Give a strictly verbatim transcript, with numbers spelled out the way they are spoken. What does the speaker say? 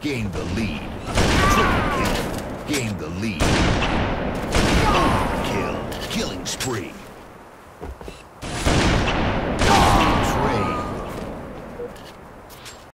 Gain the lead. Triple kill. Gain the lead. Overkill. Killing spree.